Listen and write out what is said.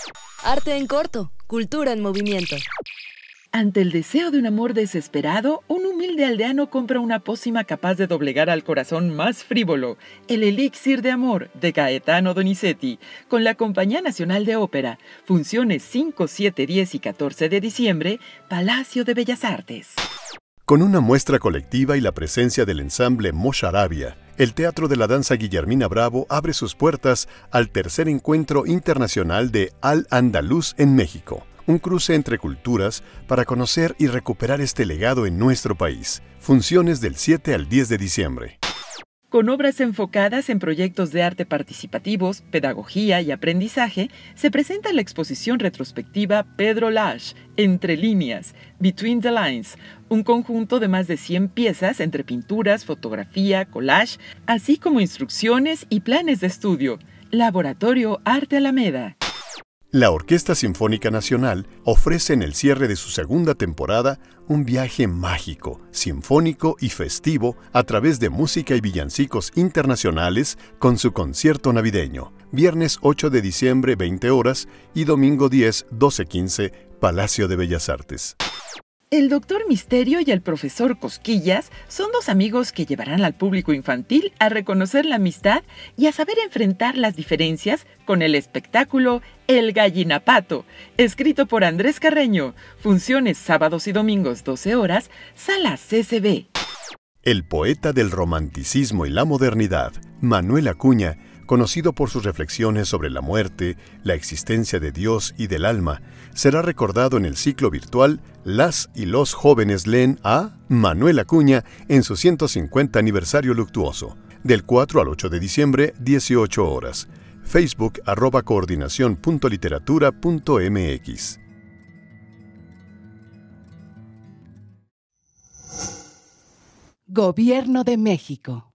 Arte en corto, cultura en movimiento. Ante el deseo de un amor desesperado, un humilde aldeano compra una pócima capaz de doblegar al corazón más frívolo, el Elixir de Amor, de Gaetano Donizetti, con la Compañía Nacional de Ópera. Funciones 5, 7, 10 y 14 de diciembre, Palacio de Bellas Artes. Con una muestra colectiva y la presencia del ensamble Mosharavia, el Teatro de la Danza Guillermina Bravo abre sus puertas al tercer encuentro internacional de Al-Andaluz en México. Un cruce entre culturas para conocer y recuperar este legado en nuestro país. Funciones del 7 al 10 de diciembre. Con obras enfocadas en proyectos de arte participativos, pedagogía y aprendizaje, se presenta la exposición retrospectiva Pedro Lage, Entre líneas, Between the Lines, un conjunto de más de 100 piezas entre pinturas, fotografía, collage, así como instrucciones y planes de estudio. Laboratorio Arte Alameda. La Orquesta Sinfónica Nacional ofrece en el cierre de su segunda temporada un viaje mágico, sinfónico y festivo a través de música y villancicos internacionales con su concierto navideño. Viernes 8 de diciembre, 20 horas y domingo 10, 12:15, Palacio de Bellas Artes. El Doctor Misterio y el Profesor Cosquillas son dos amigos que llevarán al público infantil a reconocer la amistad y a saber enfrentar las diferencias con el espectáculo El Gallinapato, escrito por Andrés Carreño. Funciones sábados y domingos 12 horas, Sala CCB. El poeta del romanticismo y la modernidad, Manuel Acuña, conocido por sus reflexiones sobre la muerte, la existencia de Dios y del alma, será recordado en el ciclo virtual Las y los jóvenes leen a Manuel Acuña en su 150 aniversario luctuoso, del 4 al 8 de diciembre, 18 horas. Facebook @coordinacion.literatura.mx. Gobierno de México.